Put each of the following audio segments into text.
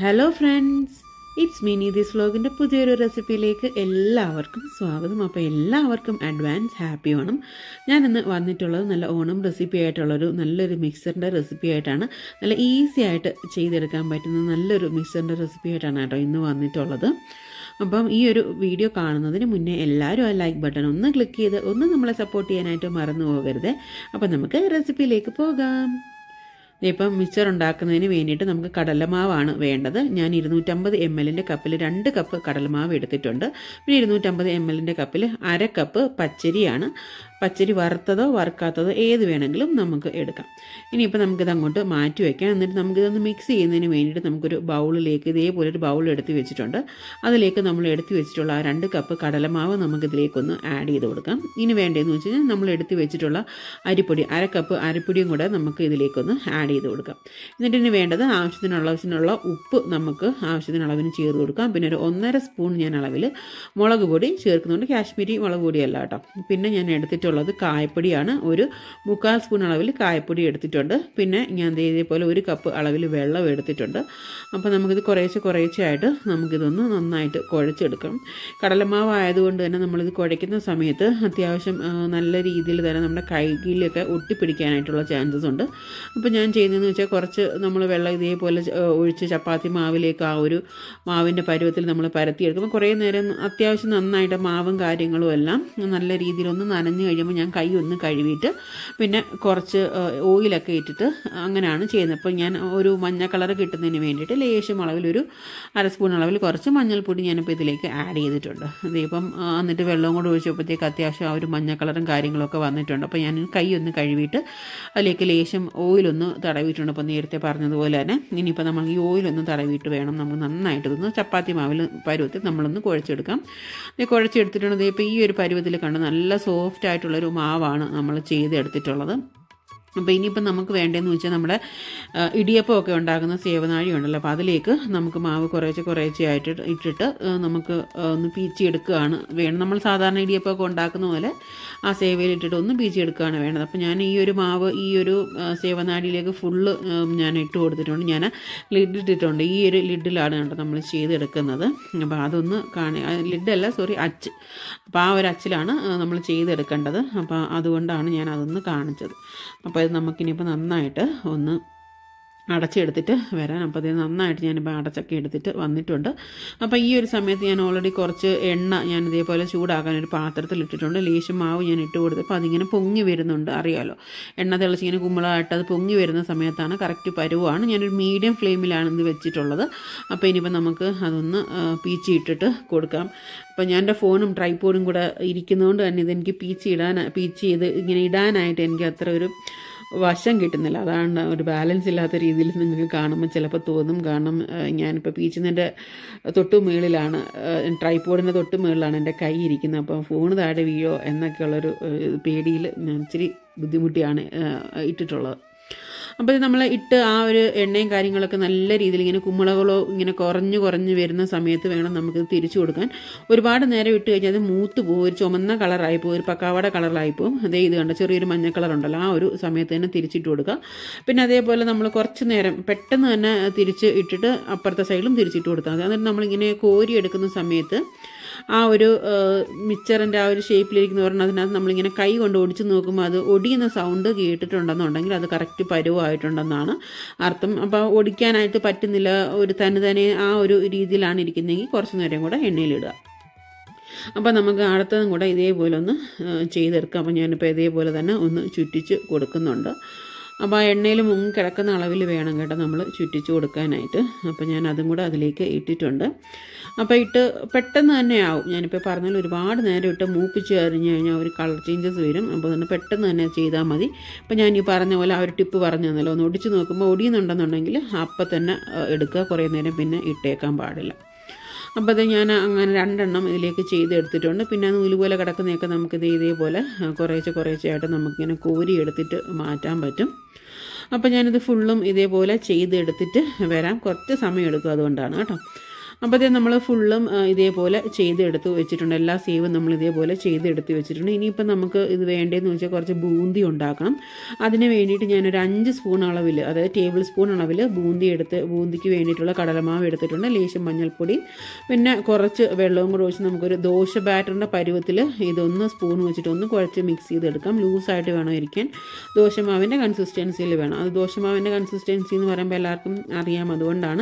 Hello friends, it's me Neethi's വ്ലോഗിൻ്റെ പുതിയൊരു റെസിപ്പിയിലേക്ക് എല്ലാവർക്കും സ്വാഗതം. അപ്പോൾ എല്ലാവർക്കും അഡ്വാൻസ് ഹാപ്പി ഓണം. ഞാനിന്ന് വന്നിട്ടുള്ളത് നല്ല ഓണം റെസിപ്പി ആയിട്ടുള്ളൊരു നല്ലൊരു മിക്സറിൻ്റെ റെസിപ്പി ആയിട്ടാണ്. നല്ല ഈസി ആയിട്ട് ചെയ്തെടുക്കാൻ പറ്റുന്ന നല്ലൊരു മിക്സറിൻ്റെ റെസിപ്പി ആയിട്ടാണ് കേട്ടോ ഇന്ന് വന്നിട്ടുള്ളത്. അപ്പം ഈ ഒരു വീഡിയോ കാണുന്നതിന് മുന്നേ എല്ലാവരും ആ ലൈക്ക് ബട്ടൺ ഒന്ന് ക്ലിക്ക് ചെയ്ത് ഒന്ന് നമ്മളെ സപ്പോർട്ട് ചെയ്യാനായിട്ട് മറന്നു പോകരുത്. അപ്പം നമുക്ക് റെസിപ്പിയിലേക്ക് പോകാം. ഇപ്പം മിക്സർ ഉണ്ടാക്കുന്നതിന് വേണ്ടിയിട്ട് നമുക്ക് കടലമാവാണ് വേണ്ടത്. ഞാൻ 250 ml കപ്പിൽ 2 കപ്പ് കടലമാവ് എടുത്തിട്ടുണ്ട്. പിന്നെ 250 ml കപ്പിൽ 1/2 കപ്പ് പച്ചരിയാണ്. പച്ചരി വറുത്തതോ വറുക്കാത്തതോ ഏത് വേണമെങ്കിലും നമുക്ക് എടുക്കാം. ഇനിയിപ്പോൾ നമുക്കിത് അങ്ങോട്ട് മാറ്റി വയ്ക്കാം. എന്നിട്ട് നമുക്കിതൊന്ന് മിക്സ് ചെയ്യുന്നതിന് വേണ്ടിയിട്ട് നമുക്കൊരു ബൗളിലേക്ക് ഇതേപോലെ ഒരു ബൗൾ എടുത്ത് വെച്ചിട്ടുണ്ട്. അതിലേക്ക് നമ്മൾ എടുത്ത് വെച്ചിട്ടുള്ള ആ 2 കപ്പ് കടലമാവ് നമുക്കിതിലേക്കൊന്ന് ആഡ് ചെയ്ത് കൊടുക്കാം. ഇനി വേണ്ടതെന്ന് വെച്ച് കഴിഞ്ഞാൽ നമ്മൾ എടുത്ത് വെച്ചിട്ടുള്ള അരിപ്പൊടി 1/2 കപ്പ് അരിപ്പൊടിയും കൂടെ നമുക്ക് ഇതിലേക്കൊന്ന് ആഡ് ചെയ്ത് കൊടുക്കാം. എന്നിട്ട് ഇനി വേണ്ടത് ആവശ്യത്തിനുള്ള ഉപ്പ് നമുക്ക് ആവശ്യത്തിനളവിന് ചേർത്ത് കൊടുക്കാം. പിന്നെ ഒരു 1.5 സ്പൂൺ ഞാൻ അളവിൽ മുളക് പൊടി ചേർക്കുന്നുണ്ട്. കാശ്മീരി മുളക് പൊടിയല്ല കേട്ടോ. പിന്നെ ഞാൻ എടുത്തിട്ടുള്ളത് കായപ്പൊടിയാണ്. ഒരു 1/4 സ്പൂൺ അളവിൽ കായപ്പൊടി എടുത്തിട്ടുണ്ട്. പിന്നെ ഞാൻ ഇതേപോലെ 1 കപ്പ് അളവിൽ വെള്ളം എടുത്തിട്ടുണ്ട്. അപ്പോൾ നമുക്കിത് കുറേശ്ശെ ആയിട്ട് നമുക്കിതൊന്ന് നന്നായിട്ട് കുഴച്ചെടുക്കാം. കടലമാവ് ആയതുകൊണ്ട് തന്നെ നമ്മളിത് കുഴയ്ക്കുന്ന സമയത്ത് അത്യാവശ്യം നല്ല രീതിയിൽ തന്നെ നമ്മുടെ കൈയിലൊക്കെ ഒട്ടിപ്പിടിക്കാനായിട്ടുള്ള ചാൻസസ് ഉണ്ട്. അപ്പോൾ ഞാൻ ചെയ്യുന്നതെന്ന് വെച്ചാൽ കുറച്ച് നമ്മൾ വെള്ളം ഇതേപോലെ ഒഴിച്ച് ചപ്പാത്തി മാവിലേക്ക് ആ ഒരു മാവിൻ്റെ പരുവത്തിൽ നമ്മൾ പരത്തിയെടുക്കുമ്പോൾ കുറേ നേരം അത്യാവശ്യം നന്നായിട്ട് മാവും കാര്യങ്ങളും എല്ലാം നല്ല രീതിയിലൊന്ന് നനഞ്ഞ് കഴിയുമ്പോൾ ഞാൻ കൈ ഒന്ന് കഴുകിയിട്ട് പിന്നെ കുറച്ച് ഓയിലൊക്കെ ഇട്ടിട്ട് അങ്ങനെയാണ് ചെയ്യുന്നത്. അപ്പോൾ ഞാൻ ഒരു മഞ്ഞ കളർ കിട്ടുന്നതിന് വേണ്ടിയിട്ട് ലേശം അളവിൽ ഒരു 1/2 സ്പൂൺ അളവിൽ കുറച്ച് മഞ്ഞൾപ്പൊടി ഞാനിപ്പോൾ ഇതിലേക്ക് ആഡ് ചെയ്തിട്ടുണ്ട്. ഇതിപ്പം എന്നിട്ട് വെള്ളവും കൂടെ ഒഴിച്ചപ്പോഴത്തേക്ക് അത്യാവശ്യം ആ ഒരു മഞ്ഞ കളറും കാര്യങ്ങളൊക്കെ വന്നിട്ടുണ്ട്. അപ്പോൾ ഞാൻ കൈ ഒന്ന് കഴുകിയിട്ട് അതിലേക്ക് ലേശം ഓയിലൊന്ന് തടവിയിട്ടുണ്ട്. അപ്പോൾ നേരത്തെ പറഞ്ഞതുപോലെ തന്നെ ഇനിയിപ്പോൾ നമ്മൾ ഈ ഓയിലൊന്ന് തടവിയിട്ട് വേണം നമുക്ക് നന്നായിട്ട് ഇതൊന്ന് ചപ്പാത്തി മാവിൽ പരുവത്തിൽ നമ്മളൊന്ന് കുഴച്ചെടുക്കാം. കുഴച്ചെടുത്തിട്ടുണ്ട്. ഇപ്പോൾ ഈ ഒരു പരുവത്തിൽ കണ്ട് നല്ല സോഫ്റ്റ് ആയിട്ടുള്ളൊരു മാവാണ് നമ്മൾ ചെയ്തെടുത്തിട്ടുള്ളത്. അപ്പോൾ ഇനിയിപ്പം നമുക്ക് വേണ്ടതെന്ന് വെച്ചാൽ നമ്മുടെ ഇടിയപ്പമൊക്കെ ഉണ്ടാക്കുന്ന സേവനാഴി ഉണ്ടല്ലോ. അപ്പോൾ അതിലേക്ക് നമുക്ക് മാവ് കുറേശ്ശെ ആയിട്ട് ഇട്ടിട്ട് നമുക്ക് ഒന്ന് പീച്ചിയെടുക്കുകയാണ് വേണം. നമ്മൾ സാധാരണ ഇടിയപ്പമൊക്കെ ഉണ്ടാക്കുന്ന പോലെ ആ സേവയിൽ ഇട്ടിട്ട് ഒന്ന് പീച്ചിയെടുക്കുകയാണ് വേണ്ടത്. അപ്പോൾ ഞാൻ ഈ ഒരു മാവ് ഈ ഒരു സേവനാഴിയിലേക്ക് ഫുള്ള് ഞാൻ ഇട്ട് കൊടുത്തിട്ടുണ്ട്. ഞാൻ ലിഡ് ഇട്ടിട്ടുണ്ട്. ഈ ഒരു ലിഡിലാണ് കേട്ടോ നമ്മൾ ചെയ്തെടുക്കുന്നത്. അപ്പോൾ അതൊന്ന് ലിഡല്ല, അച്ച്. അപ്പോൾ ആ ഒരു അച്ചിലാണ് നമ്മൾ ചെയ്തെടുക്കേണ്ടത്. അപ്പോൾ അതുകൊണ്ടാണ് ഞാൻ അതൊന്ന് കാണിച്ചത്. അപ്പോൾ ഇത് നമുക്കിനിയിപ്പോൾ നന്നായിട്ട് ഒന്ന് അടച്ചെടുത്തിട്ട് വരാൻ. അപ്പോൾ അത് നന്നായിട്ട് ഞാനിപ്പോൾ അടച്ചൊക്കെ എടുത്തിട്ട് വന്നിട്ടുണ്ട്. അപ്പോൾ ഈ ഒരു സമയത്ത് ഞാൻ ഓൾറെഡി കുറച്ച് എണ്ണ ഞാൻ ഇതേപോലെ ചൂടാക്കാൻ ഒരു പാത്രത്തിൽ ഇട്ടിട്ടുണ്ട്. ലേശം മാവ് ഞാൻ ഇട്ട് കൊടുത്തപ്പോൾ അതിങ്ങനെ പൊങ്ങി വരുന്നുണ്ട്. അറിയാമല്ലോ, എണ്ണ തിളച്ച് ഇങ്ങനെ കുമ്പളമായിട്ട് അത് പൊങ്ങി വരുന്ന സമയത്താണ് കറക്റ്റ് പരുവാണ്. ഞാനൊരു മീഡിയം ഫ്ലെയിമിലാണ് ഇത് വെച്ചിട്ടുള്ളത്. അപ്പോൾ ഇനിയിപ്പോൾ നമുക്ക് അതൊന്ന് പീച്ചി ഇട്ടിട്ട് കൊടുക്കാം. അപ്പോൾ ഞാൻ എൻ്റെ ഫോണും ട്രൈപോഡും കൂടെ ഇരിക്കുന്നതുകൊണ്ട് തന്നെ ഇതെനിക്ക് പീച്ച് ചെയ്ത് ഇങ്ങനെ ഇടാനായിട്ട് എനിക്ക് അത്ര ഒരു വശം കിട്ടുന്നില്ല. അതാണ് ഒരു ബാലൻസ് ഇല്ലാത്ത രീതിയിൽ നിങ്ങൾക്ക് കാണുമ്പോൾ ചിലപ്പോൾ തോന്നും. കാരണം ഞാനിപ്പോൾ പീച്ചുന്നതിൻ്റെ തൊട്ട് മുകളിലാണ്, ട്രൈപോഡിൻ്റെ തൊട്ട് മുകളിലാണ് എൻ്റെ കൈ ഇരിക്കുന്നത്. അപ്പോൾ ഫോൺ താഴെ വീഴോ എന്നൊക്കെയുള്ളൊരു പേടിയിൽ ഞാൻ ഇച്ചിരി ബുദ്ധിമുട്ടിയാണ് ഇട്ടിട്ടുള്ളത്. അപ്പോൾ ഇത് നമ്മൾ ഇട്ട് ആ ഒരു എണ്ണയും കാര്യങ്ങളൊക്കെ നല്ല രീതിയിൽ ഇങ്ങനെ കുമ്പളകളോ ഇങ്ങനെ കുറഞ്ഞ് വരുന്ന സമയത്ത് വേണം നമുക്കിത് തിരിച്ചു കൊടുക്കാൻ. ഒരുപാട് നേരം ഇട്ട് കഴിഞ്ഞാൽ അത് മൂത്ത് പോകും, ഒരു ചുമന്ന കളറായി പോകും, ഒരു പക്കാവട കളറായി പോകും. അതേ ഇത് കണ്ട ചെറിയൊരു മഞ്ഞ കളർ ഉണ്ടല്ലോ, ആ ഒരു സമയത്ത് തന്നെ തിരിച്ചിട്ട് കൊടുക്കുക. പിന്നെ അതേപോലെ നമ്മൾ കുറച്ച് നേരം പെട്ടെന്ന് തന്നെ തിരിച്ച് ഇട്ടിട്ട് അപ്പുറത്തെ സൈഡിലും തിരിച്ചിട്ട് കൊടുത്താൽ മതി. എന്നിട്ട് നമ്മളിങ്ങനെ കോരി എടുക്കുന്ന സമയത്ത് ആ ഒരു മിക്സറിൻ്റെ ആ ഒരു ഷേപ്പിലിരിക്കുന്ന പറഞ്ഞാൽ അതിനകത്ത് നമ്മളിങ്ങനെ കൈ കൊണ്ട് ഒടിച്ച് നോക്കുമ്പോൾ അത് ഒടിയുന്ന സൗണ്ട് കേട്ടിട്ടുണ്ടെന്നുണ്ടെങ്കിൽ അത് കറക്റ്റ് പരുവായിട്ടുണ്ടെന്നാണ് അർത്ഥം. അപ്പോൾ ഒടിക്കാനായിട്ട് പറ്റുന്നില്ല, ഒരു തന്നെ ആ ഒരു രീതിയിലാണ് ഇരിക്കുന്നതെങ്കിൽ കുറച്ച് നേരം കൂടെ എണ്ണയിലിടുക. അപ്പോൾ നമുക്ക് അടുത്തതും കൂടെ ഇതേപോലെ ഒന്ന് ചെയ്തെടുക്കാം. അപ്പോൾ ഞാനിപ്പോൾ ഇതേപോലെ തന്നെ ഒന്ന് ചുറ്റിച്ച് കൊടുക്കുന്നുണ്ട്. അപ്പോൾ ആ എണ്ണയിൽ മുങ്ങി കിടക്കുന്ന അളവിൽ വേണം കേട്ടോ നമ്മൾ ചുറ്റിച്ച് കൊടുക്കാനായിട്ട്. അപ്പോൾ ഞാൻ അതും കൂടെ അതിലേക്ക് ഇട്ടിട്ടുണ്ട്. അപ്പോൾ ഇട്ട് പെട്ടെന്ന് തന്നെ ആവും. ഞാനിപ്പോൾ പറഞ്ഞാൽ ഒരുപാട് നേരം ഇട്ട് മൂപ്പിച്ച് കഴിഞ്ഞ് കഴിഞ്ഞാൽ ഒരു കളർ ചേഞ്ചസ് വരും. അപ്പോൾ തന്നെ പെട്ടെന്ന് തന്നെ ചെയ്താൽ മതി. അപ്പോൾ ഞാൻ ഈ പറഞ്ഞ പോലെ ആ ഒരു ടിപ്പ് പറഞ്ഞു തന്നല്ലോ, ഒന്ന് ഒടിച്ച് നോക്കുമ്പോൾ ഒടിയുന്നുണ്ടെന്നുണ്ടെങ്കിൽ അപ്പം തന്നെ എടുക്കുക, കുറേ നേരം പിന്നെ ഇട്ടേക്കാൻ പാടില്ല. അപ്പോൾ അത് ഞാൻ അങ്ങനെ 2 എണ്ണം ഇതിലേക്ക് ചെയ്തെടുത്തിട്ടുണ്ട്. പിന്നെ നൂലുപോലെ കിടക്കുന്നതൊക്കെ നമുക്കിത് ഇതേപോലെ കുറേശ്ശെ ആയിട്ട് നമുക്കിങ്ങനെ കോരി എടുത്തിട്ട് മാറ്റാൻ പറ്റും. അപ്പോൾ ഞാനിത് ഫുള്ളും ഇതേപോലെ ചെയ്തെടുത്തിട്ട് വരാം. കുറച്ച് സമയം എടുക്കും, അതുകൊണ്ടാണ് കേട്ടോ. അപ്പോൾ ഇത് നമ്മൾ ഫുള്ളും ഇതേപോലെ ചെയ്തെടുത്ത് വെച്ചിട്ടുണ്ട്. എല്ലാ സേവും നമ്മൾ ഇതേപോലെ ചെയ്തെടുത്ത് വെച്ചിട്ടുണ്ട്. ഇനിയിപ്പോൾ നമുക്ക് ഇത് വേണ്ടതെന്ന് വെച്ചാൽ കുറച്ച് ബൂന്തി ഉണ്ടാക്കണം. അതിന് വേണ്ടിയിട്ട് ഞാനൊരു 5 സ്പൂൺ അളവിൽ, അതായത് ടേബിൾ സ്പൂൺ അളവിൽ ബൂന്തിക്ക് വേണ്ടിയിട്ടുള്ള കടലമാവ് എടുത്തിട്ടുണ്ട്. ലേശം മഞ്ഞൾപ്പൊടി, പിന്നെ കുറച്ച് വെള്ളവും കൂടെ ഒഴിച്ച് നമുക്കൊരു ദോശ ബാറ്ററിൻ്റെ പരുവത്തിൽ ഇതൊന്ന് സ്പൂൺ വെച്ചിട്ട് ഒന്ന് കുഴച്ച് മിക്സ് ചെയ്തെടുക്കാം. ലൂസായിട്ട് വേണം ഇരിക്കാൻ, ദോശമാവിൻ്റെ കൺസിസ്റ്റൻസിയിൽ വേണം. അത് ദോശമാവിൻ്റെ കൺസിസ്റ്റൻസി എന്ന് പറയുമ്പോൾ എല്ലാവർക്കും അറിയാം, അതുകൊണ്ടാണ്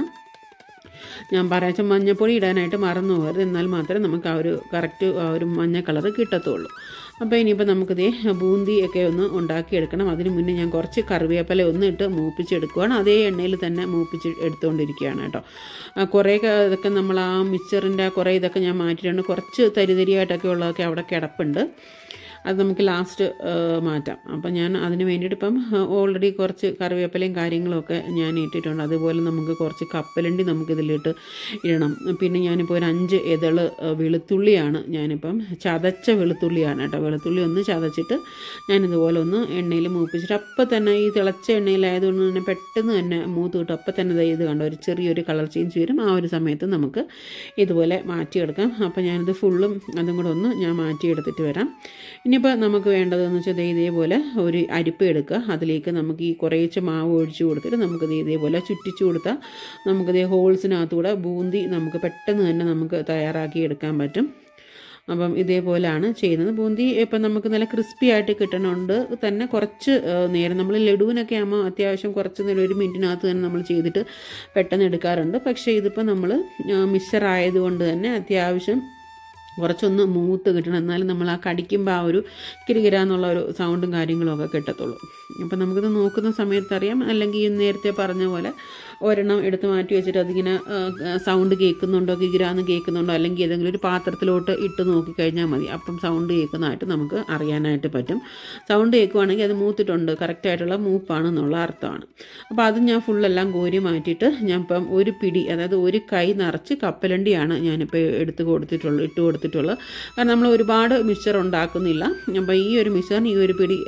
ഞാൻ പറയാച്ച. മഞ്ഞപ്പൊടി ഇടാനായിട്ട് മറന്നു പോകരുത്, എന്നാൽ മാത്രമേ നമുക്ക് ആ ഒരു കറക്റ്റ് ആ ഒരു മഞ്ഞ കളറ് കിട്ടത്തുള്ളൂ. അപ്പോൾ ഇനിയിപ്പോൾ നമുക്കിതേ ബൂന്തിയൊക്കെ ഒന്ന് ഉണ്ടാക്കിയെടുക്കണം. അതിന് മുന്നേ ഞാൻ കുറച്ച് കറിവേപ്പില ഒന്ന് ഇട്ട് മൂപ്പിച്ചെടുക്കുകയാണ്. അതേ എണ്ണയിൽ തന്നെ മൂപ്പിച്ച് എടുത്തുകൊണ്ടിരിക്കുകയാണ് കേട്ടോ. കുറേ ഇതൊക്കെ നമ്മൾ ആ മിക്സറിൻ്റെ കുറേ ഇതൊക്കെ ഞാൻ മാറ്റിയിട്ടുണ്ട്. കുറച്ച് തരിതരിയായിട്ടൊക്കെ ഉള്ളതൊക്കെ അവിടെ കിടപ്പുണ്ട്, അത് നമുക്ക് ലാസ്റ്റ് മാറ്റാം. അപ്പം ഞാൻ അതിന് വേണ്ടിയിട്ട് ഇപ്പം ഓൾറെഡി കുറച്ച് കറിവേപ്പിലയും കാര്യങ്ങളൊക്കെ ഞാൻ ഇട്ടിട്ടുണ്ട്. അതുപോലെ നമുക്ക് കുറച്ച് കപ്പലണ്ടി നമുക്കിതിലിട്ട് ഇടണം. പിന്നെ ഞാനിപ്പോൾ ഒരു 5 ഇതള് വെളുത്തുള്ളിയാണ്, ഞാനിപ്പം ചതച്ച വെളുത്തുള്ളിയാണ് കേട്ടോ. വെളുത്തുള്ളി ഒന്ന് ചതച്ചിട്ട് ഞാനിതുപോലെ ഒന്ന് എണ്ണയിൽ മൂപ്പിച്ചിട്ട് അപ്പം തന്നെ ഈ തിളച്ച എണ്ണയിലായതുകൊണ്ട് തന്നെ പെട്ടെന്ന് തന്നെ മൂത്ത് കിട്ടും. അപ്പം തന്നെ ഇത് കണ്ടോ ഒരു ചെറിയൊരു കളർ ചേഞ്ച് വരും. ആ ഒരു സമയത്ത് നമുക്ക് ഇതുപോലെ മാറ്റിയെടുക്കാം. അപ്പം ഞാനിത് ഫുള്ളും അതും കൂടെ ഒന്ന് ഞാൻ മാറ്റിയെടുത്തിട്ട് വരാം. ഇനിയിപ്പോൾ നമുക്ക് വേണ്ടതെന്ന് വെച്ചാൽ ഇതേപോലെ ഒരു അരിപ്പ എടുക്കുക. അതിലേക്ക് നമുക്ക് ഈ കുറേശ്ശെ മാവ് ഒഴിച്ച് കൊടുത്തിട്ട് നമുക്കിത് ഇതേപോലെ ചുറ്റിച്ച് കൊടുത്താൽ നമുക്കിത് ഹോൾസിനകത്തൂടെ ബൂന്തി നമുക്ക് പെട്ടെന്ന് തന്നെ നമുക്ക് തയ്യാറാക്കി എടുക്കാൻ പറ്റും. അപ്പം ഇതേപോലെയാണ് ചെയ്യുന്നത്. ബൂന്തി ഇപ്പം നമുക്ക് നല്ല ക്രിസ്പി ആയിട്ട് കിട്ടണമുണ്ട് തന്നെ. കുറച്ച് നേരം നമ്മൾ ലഡുവിനൊക്കെ ആകുമ്പോൾ അത്യാവശ്യം കുറച്ച് നേരം 1 മിനിറ്റിനകത്ത് തന്നെ നമ്മൾ ചെയ്തിട്ട് പെട്ടെന്ന് എടുക്കാറുണ്ട്. പക്ഷേ ഇതിപ്പോൾ നമ്മൾ മിക്സർ ആയതുകൊണ്ട് തന്നെ അത്യാവശ്യം കുറച്ചൊന്ന് മൂത്ത് കിട്ടണം, എന്നാലും നമ്മൾ ആ കടിക്കുമ്പോൾ ആ ഒരു കിരികിരാന്നുള്ള ഒരു സൗണ്ടും കാര്യങ്ങളും ഒക്കെ കിട്ടത്തുള്ളൂ. അപ്പം നമുക്കിത് നോക്കുന്ന സമയത്തറിയാം. അല്ലെങ്കിൽ നേരത്തെ പറഞ്ഞ പോലെ ഒരെണ്ണം എടുത്ത് മാറ്റി വെച്ചിട്ട് അതിങ്ങനെ സൗണ്ട് കേൾക്കുന്നുണ്ടോ, കിരികിരാന്ന് കേൾക്കുന്നുണ്ടോ, അല്ലെങ്കിൽ ഏതെങ്കിലും ഒരു പാത്രത്തിലോട്ട് ഇട്ട് നോക്കിക്കഴിഞ്ഞാൽ മതി. അപ്പം സൗണ്ട് കേൾക്കുന്നതായിട്ട് നമുക്ക് അറിയാനായിട്ട് പറ്റും. സൗണ്ട് കേൾക്കുവാണെങ്കിൽ അത് മൂത്തിട്ടുണ്ട്, കറക്റ്റായിട്ടുള്ള മൂപ്പാണെന്നുള്ള അർത്ഥമാണ്. അപ്പോൾ അത് ഞാൻ ഫുള്ളെല്ലാം കോരി മാറ്റിയിട്ട് ഞാൻ ഇപ്പം ഒരു പിടി, അതായത് ഒരു കൈ നിറച്ച് കപ്പലണ്ടിയാണ് ഞാനിപ്പോൾ ഇട്ട് കൊടുത്തിട്ടുള്ളത്. കാരണം നമ്മൾ ഒരുപാട് മിക്സർ ഉണ്ടാക്കുന്നില്ല. അപ്പോൾ ഈ ഒരു മിക്സറിന് ഈ ഒരു പിടി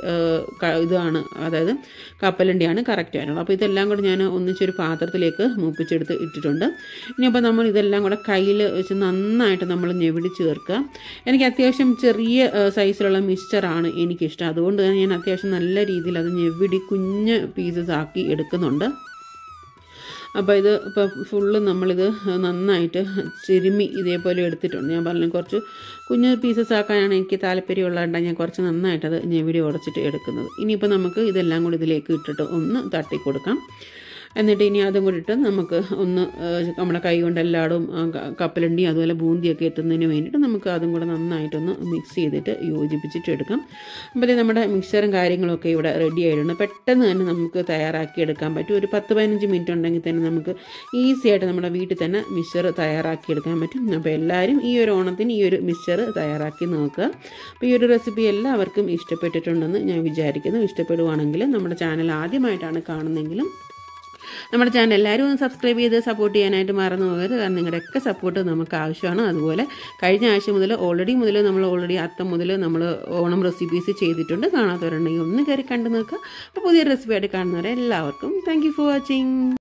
ഇതാണ്, അതായത് കപ്പലണ്ടിയാണ് കറക്റ്റായിട്ടുള്ളത്. അപ്പോൾ ഇതെല്ലാം കൂടെ ഞാൻ ഒന്നിച്ചൊരു പാത്രത്തിലേക്ക് മൂപ്പിച്ചെടുത്ത് ഇട്ടിട്ടുണ്ട്. ഇനിയിപ്പോൾ നമ്മൾ ഇതെല്ലാം കൂടെ കയ്യിൽ വെച്ച് നന്നായിട്ട് നമ്മൾ ഞെവിടി ചേർക്കുക. എനിക്ക് അത്യാവശ്യം ചെറിയ സൈസിലുള്ള മിക്സ്ചറാണ് എനിക്കിഷ്ടം, അതുകൊണ്ട് തന്നെ ഞാൻ അത്യാവശ്യം നല്ല രീതിയിൽ അത് ഞെവിടി കുഞ്ഞ് പീസസ് ആക്കി എടുക്കുന്നുണ്ട്. അപ്പോൾ ഇത് ഇപ്പോൾ ഫുള്ള് നമ്മളിത് നന്നായിട്ട് ചിരുമി ഇതേപോലെ എടുത്തിട്ടുണ്ട്. ഞാൻ പറഞ്ഞു കുറച്ച് കുഞ്ഞ് പീസസ് ആക്കാനാണ് എനിക്ക് താല്പര്യമുള്ളതുകൊണ്ടാണ് ഞാൻ കുറച്ച് നന്നായിട്ടത് ഞെവിടി ഉടച്ചിട്ട് എടുക്കുന്നത്. ഇനിയിപ്പോൾ നമുക്ക് ഇതെല്ലാം കൂടി ഇതിലേക്ക് ഇട്ടിട്ട് ഒന്ന് തട്ടി കൊടുക്കാം. എന്നിട്ട് ഇനി അതും കൂടി ഇട്ട് നമുക്ക് ഒന്ന് നമ്മുടെ കൈ കൊണ്ട് എല്ലായിടും കപ്പലണ്ടി അതുപോലെ ബൂന്തിയൊക്കെ എത്തുന്നതിന് വേണ്ടിയിട്ട് നമുക്ക് അതും കൂടെ നന്നായിട്ടൊന്ന് മിക്സ് ചെയ്തിട്ട് യോജിപ്പിച്ചിട്ട് എടുക്കാം. അപ്പോൾ നമ്മുടെ മിക്സറും കാര്യങ്ങളൊക്കെ ഇവിടെ റെഡി ആയിട്ടുണ്ട്. പെട്ടെന്ന് തന്നെ നമുക്ക് തയ്യാറാക്കി എടുക്കാൻ പറ്റും. ഒരു 10-15 മിനിറ്റ് ഉണ്ടെങ്കിൽ തന്നെ നമുക്ക് ഈസി ആയിട്ട് നമ്മുടെ വീട്ടിൽ തന്നെ മിക്സർ തയ്യാറാക്കി എടുക്കാൻ പറ്റും. അപ്പോൾ എല്ലാവരും ഈ ഒരു ഓണത്തിന് ഈ ഒരു മിക്സർ തയ്യാറാക്കി നോക്കുക. അപ്പോൾ ഈ ഒരു റെസിപ്പി എല്ലാവർക്കും ഇഷ്ടപ്പെട്ടിട്ടുണ്ടെന്ന് ഞാൻ വിചാരിക്കുന്നു. ഇഷ്ടപ്പെടുവാണെങ്കിൽ നമ്മുടെ ചാനൽ ആദ്യമായിട്ടാണ് കാണുന്നതെങ്കിലും നമ്മുടെ ചാനൽ എല്ലാവരും ഒന്ന് സബ്സ്ക്രൈബ് ചെയ്ത് സപ്പോർട്ട് ചെയ്യാനായിട്ട് മറന്നു പോകരുത്. കാരണം നിങ്ങളുടെയൊക്കെ സപ്പോർട്ട് നമുക്ക് ആവശ്യമാണ്. അതുപോലെ കഴിഞ്ഞ ആഴ്ച മുതൽ നമ്മൾ ഓൾറെഡി അത്തം മുതൽ നമ്മൾ ഓണം റെസിപ്പീസ് ചെയ്തിട്ടുണ്ട്. കാണാത്തവരുണ്ടെങ്കിൽ ഒന്ന് കയറി കണ്ടു നോക്കുക. അപ്പോൾ പുതിയ റെസിപ്പി ആയിട്ട് കാണുന്നവരെ എല്ലാവർക്കും താങ്ക് യു ഫോർ വാച്ചിങ്.